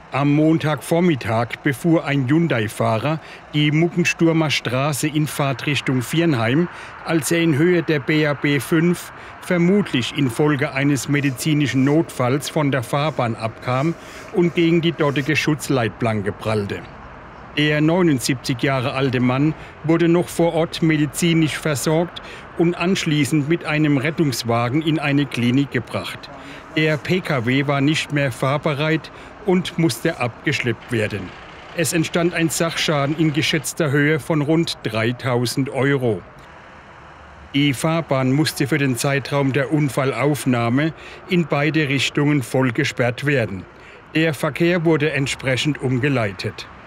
Am Montagvormittag befuhr ein Hyundai-Fahrer die Muckensturmer Straße in Fahrtrichtung Viernheim, als er in Höhe der BAB 5 vermutlich infolge eines medizinischen Notfalls von der Fahrbahn abkam und gegen die dortige Schutzleitplanke prallte. Der 79 Jahre alte Mann wurde noch vor Ort medizinisch versorgt und anschließend mit einem Rettungswagen in eine Klinik gebracht. Der Pkw war nicht mehr fahrbereit und musste abgeschleppt werden. Es entstand ein Sachschaden in geschätzter Höhe von rund 3.000 €. Die Fahrbahn musste für den Zeitraum der Unfallaufnahme in beide Richtungen voll gesperrt werden. Der Verkehr wurde entsprechend umgeleitet.